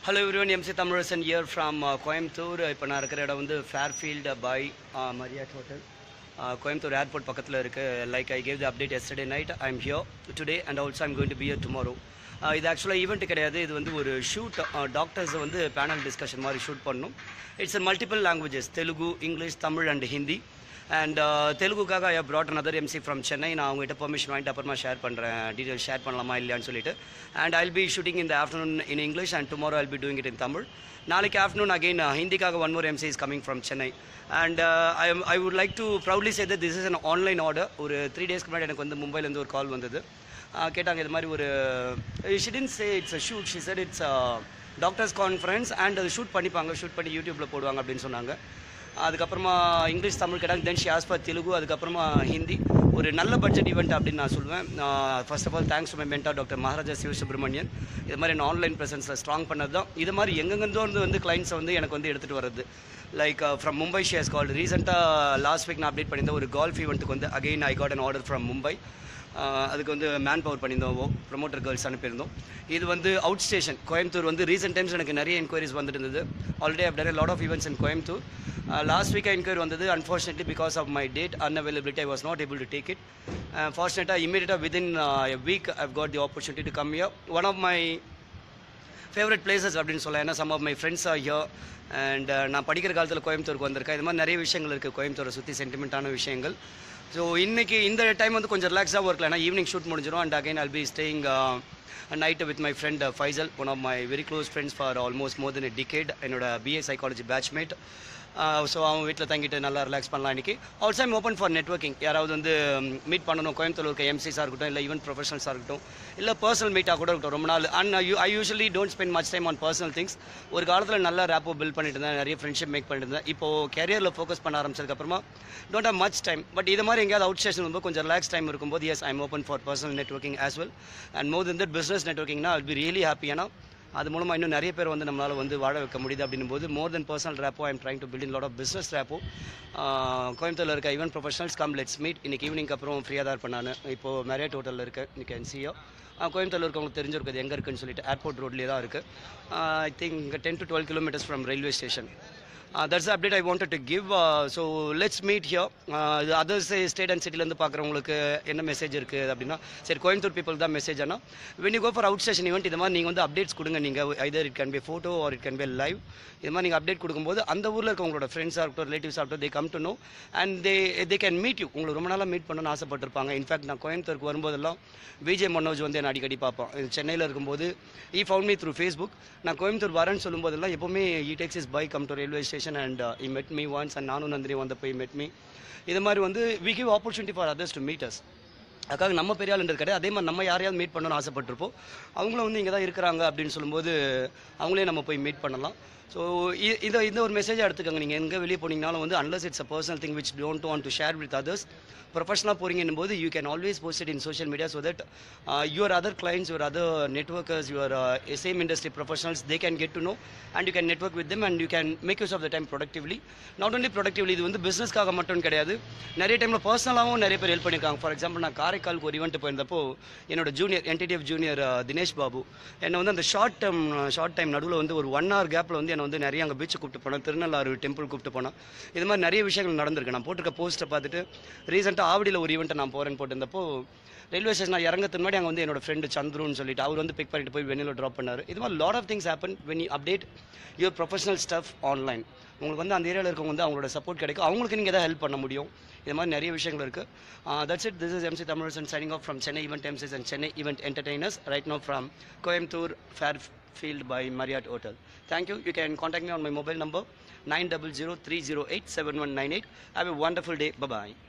Hello everyone, Zee Tamil here from Coimbatore. இப்போ நான் இருக்கிற இடம் வந்து Fairfield by Marriott Hotel. Coimbatore airport பக்கத்துல இருக்கு. Like I gave the update yesterday night, I'm here today and also I'm going to be here tomorrow. இது ஆக்சுவலாக event கிடையாது, இது வந்து ஒரு ஷூட், டாக்டர்ஸ் வந்து பேனல் டிஸ்கஷன் மாதிரி ஷூட் பண்ணணும். It's in multiple languages, Telugu, English, Tamil and Hindi. And தெலுங்குக்காக I brought another MC from Chennai. நான் அவங்ககிட்ட பெர்மிஷன் வாங்கிட்டு அப்புறமா ஷேர் பண்ணுறேன், டீட்டெயில் ஷேர் பண்ணலாமா இல்லையான்னு சொல்லிட்டு. And I'll be shooting in the afternoon in English and tomorrow I'll be doing it in Tamil. நாளைக்கு ஆஃப்டர்நூன் அகெயின் ஹிந்திக்காக one more MC is coming from Chennai. And I would like to proudly say that this is an online order. ஒரு 3 days முன்னாடி எனக்கு வந்து மும்பைலேருந்து ஒரு கால் வந்தது. கேட்டாங்க இது மாதிரி ஒரு, she didn't say it's a shoot, she said it's a doctors conference and அது ஷூட் பண்ணிப்பாங்க, ஷூட் பண்ணி யூடியூப்பில் போடுவாங்க அப்படின்னு சொன்னாங்க. அதுக்கப்புறமா இங்கிலீஷ், தமிழ் கேட்டாங்க. Then she ask for Telugu, அதுக்கப்புறமா ஹிந்தி. ஒரு நல்ல பட்ஜெட் ஈவெண்ட் அப்படின்னு நான் சொல்லுவேன். First of all thanks to my mentor doctor Maharaja Sivasubramanian. இது மாதிரி என்ன ஆன்லைன் ப்ரெசன்ஸில் ஸ்ட்ராங் பண்ணது தான். இது மாதிரி எங்கெங்கேருந்தோ வந்து கிளைண்ட்ஸை வந்து எனக்கு வந்து எடுத்துகிட்டு வர்றது. Like from Mumbai she has called. ரீசெண்டாக லாஸ்ட் வீக் நான் அப்டேட் பண்ணியிருந்தேன் ஒரு கால்ஃப் ஈவெண்ட்டுக்கு வந்து again I got an order from Mumbai. அதுக்கு வந்து மேன் பவர் பண்ணியிருந்தோம், ப்ரொமோட்டர் கேர்ள்ஸ் அனுப்பியிருந்தோம். இது வந்து அவுட் ஸ்டேஷன் கோயம்புத்தூர். வந்து ரீசெண்ட் டைம்ஸ் எனக்கு நிறைய என்கொயரிஸ் வந்துட்டு இருந்தது. Already I've done a lot of events in Coimbatore. Last week enquiry வந்தது. Unfortunately because of my date unavailability I was not able to take it. ஃபார்ச்சுனேட்டாக இமீடியட்டாக within a week I've got the opportunity to come here. One of my favourite places அப்படின்னு சொல்லலாம். ஏன்னா some of my friends are here. And நான் படிக்கிற காலத்தில் கோயம்புத்தூருக்கு வந்திருக்கேன். இது மாதிரி நிறைய விஷயங்கள் இருக்குது கோயம்புத்தூரை சுற்றி, சென்டிமெண்ட்டான விஷயங்கள். ஸோ இன்றைக்கி இந்த டைம் வந்து கொஞ்சம் ரிலாக்ஸாக ஒர்க்கில், ஏன்னா ஈவினிங் ஷூட் முடிஞ்சிடும். And again I'll be staying a night with my friend Faisal, one of my very close friends for almost more than a decade. என்னோட BA psychology batchmate. ஸோ அவங்க வீட்டில் தங்கிட்டு நல்லா ரிலாக்ஸ் பண்ணலாம் இன்றைக்கி. Also I'm open for networking. யாராவது வந்து meet பண்ணணும், கோயம்புத்தூர் இருக்க எம்சிஸாக இருக்கட்டும், இல்லை ஈவென்ட் ப்ரொஃபஷனல்ஸாக இருக்கட்டும், இல்லை பர்சனல் மீட்டாக கூட இருக்கட்டும். ரொம்ப நாள் and I usually don't spend much time on personal things. ஒரு காலத்தில் நல்லா ரேப்போ பில்ட் பண்ணிட்டு இருந்தேன், நிறைய ஃப்ரெண்ட்ஷிப் மேக் பண்ணிட்டு இருந்தேன். இப்போது கேரியரில் ஃபோக்கஸ் பண்ண ஆரம்பிச்சதுக்கப்புறமா don't have much time. But இது மாதிரி எங்கேயாவது அவுட் ஸ்டேஷன் வந்து கொஞ்சம் ரிலாக்ஸ் டைம் இருக்கும்போது yes I'm open for personal networking as well. And more then that business நெட்ஒர்க்கிங்னா I'll be really happy. ஏன்னா அது மூலமாக இன்னும் நிறைய பேர் வந்து நம்மளால் வந்து வாழ வைக்க முடியுது. அப்படின்னும் போது more then personal rapport I'm trying to build in lot of business rapport. கோயம்புத்தூரில் இருக்க event professionals come let's meet. இன்றைக்கி ஈவினிங் அப்புறம் ஃப்ரீயாக தான் இருப்பேன் நான். இப்போது மேரியட் ஹோட்டலில் இருக்கேன். இன்றைக்கி என்சியோ கோயம்புத்தூரில் இருக்கவங்களுக்கு தெரிஞ்சிருக்குது எங்கே இருக்குன்னு சொல்லிட்டு. ஏர்போர்ட் ரோட்லேயே தான் இருக்குது. I think 10 to 12 kilometers from railway station. That's the update I wanted to give. So let's meet here. The others state and city லேருந்து பார்க்குறவங்களுக்கு என்ன மெசேஜ் இருக்குது அப்படின்னா, சரி கோயம்புத்தூர் பீப்புள் தான் மெசேஜ். ஆனால் when you go for out station event இது மாதிரி நீங்கள் வந்து அப்டேட்ஸ் கொடுங்க. நீங்கள் either it can be photo or it can be live. இது மாதிரி நீங்கள் அப்டேட் கொடுக்கும்போது அந்த ஊரில் இருக்க உங்களோட ஃப்ரெண்ட்ஸாக இருக்கட்டும், ரிலேட்டிவ்ஸாக இருக்கட்டும், they come to know and they can meet you. உங்களுக்கு ரொம்ப நாளாக மீட் பண்ணணும்னு ஆசைப்பட்டிருப்பாங்க. இன்ஃபேக்ட் நான் கோயம்புத்தூருக்கு வரும்போதெல்லாம் விஜய் மனோஜ் வந்து என்னை அடிக்கடி பார்ப்போம். சென்னையில் இருக்கும்போது he found me through Facebook. நான் கோயம்புத்தூர் வரேன்னு சொல்லும்போதெல்லாம் எப்போவுமே he takes his bike come to railway station and he met me once and நானும் நந்தினி வந்தப்போ he met me. இது மாதிரி வந்து we give opportunity for others to meet us. அதுக்காக நம்ம பெரிய ஆளுன்றது கிடையாது. அதே மாதிரி நம்ம யாரையாவது மீட் பண்ணணும்னு ஆசைப்பட்டிருப்போம். அவங்களும் வந்து இங்கே தான் இருக்கிறாங்க அப்படின்னு சொல்லும்போது அவங்களே நம்ம போய் மீட் பண்ணலாம். ஸோ இந்த ஒரு மெசேஜாக எடுத்துக்கோங்க. நீங்கள் எங்கே வெளியே போனீங்கனாலும் வந்து unless it's a personal thing which don't want to share with others, ப்ரொஃபஷனலாக போகிறீங்கன்னும் போது you can always post it in social media so that your other clients, your other networkers, your same industry professionals, they can get to know and you can network with them and you can make use of the time productively. Not only productively, இது வந்து பிஸ்னஸ்க்காக மட்டும் கிடையாது, நிறைய டைமில் பர்சனலாகவும் நிறைய பேர் help பண்ணியிருக்காங்க. For example நான் காரைக்காலுக்கு ஒரு ஈவெண்ட் போயிருந்தப்போ என்னோட junior NTTF junior Dinesh Babu என்னை வந்து அந்த ஷார்ட் டைம் நடுவில் வந்து ஒரு 1 hour கேப்பில் வந்து என்னை வந்து நிறைய அங்கே பீச்சு கூப்பிட்டு போனேன், திருநள்ளாறு டெம்பிள் கூப்பிட்டு போனேன். இது மாதிரி நிறைய விஷயங்கள் நடந்திருக்கு. நான் போட்டிருக்க போஸ்ட்டை பார்த்துட்டு ரீசெண்டாக ஆவடியில் ஒரு ஈவெண்ட்டை நான் போகிறேன்னு போட்டிருந்தப்போ ரயில்வே ஸ்டேஷன் நான் இறங்கிறதுக்கு முன்னாடி அங்கே வந்து என்னோட ஃப்ரெண்டு சந்துருன்னு சொல்லிட்டு அவர் வந்து பிக் பண்ணிட்டு போய் வெண்ணில ட்ராப் பண்ணார். இது மாதிரி lot of things happen when you update your professional stuff online. உங்களுக்கு வந்து அந்த ஏரியாவில் இருக்கவங்க வந்து அவங்களோட சப்போர்ட் கிடைக்கும், அவங்களுக்கு நீங்கள் எதாவது ஹெல்ப் பண்ண முடியும். இது மாதிரி நிறைய விஷயங்கள் இருக்குது. That's it. This is MC Thamizharasan signing off from Chennai Event Emcees and Chennai Event Entertainers right now from Coimbatore Fairfield by Marriott Hotel. Thank you. You can contact me on my mobile number 9003087198. Have a wonderful day. Bye-bye.